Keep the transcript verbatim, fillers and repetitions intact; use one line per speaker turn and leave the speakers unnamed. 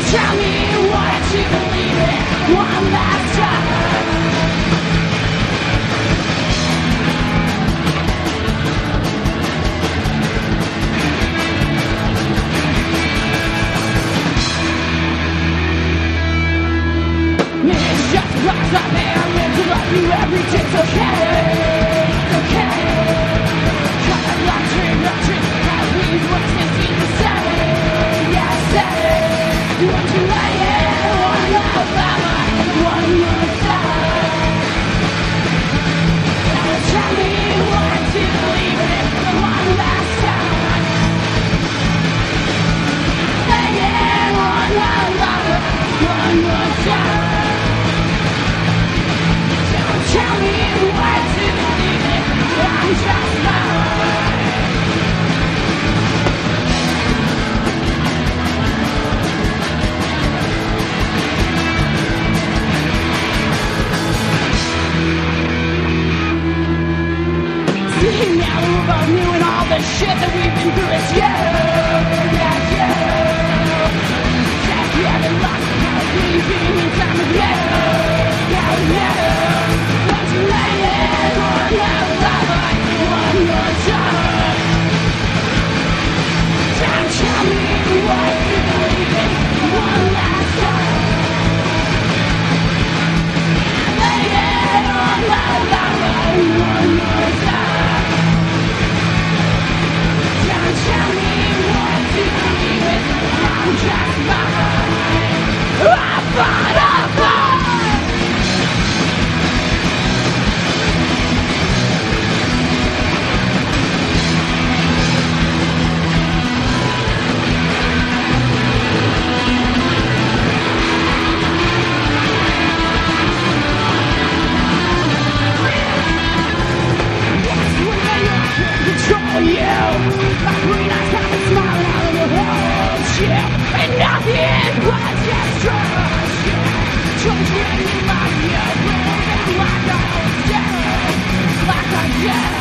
tell me what you believe in one last time. It's just because I'm here, I live to love you every day, it's okay, it's okay. Cut a long tree, long tree, how we were sixteen to seven, yeah, seven. You want to lay it, one love, one more time. Now tell me what to believe in, one last time. Lay it, one love, one more time. Tell me what to believe in, I'm just mine. See, now we're both new and all the shit that we've been through is you, yeah, you. That you haven't lost the power of being in time with you, yeah, you. Lay it on love, love, one more time. Don't tell me what you believe in, one last time. Lay it on love, love, one more time. Don't tell me what you believe in, I'm just mine. I'm fine, I'm fine. Control you. My green eyes have been smiling out of the whole ship, and nothing but destruction. Children in my view, like I was dead, like I did.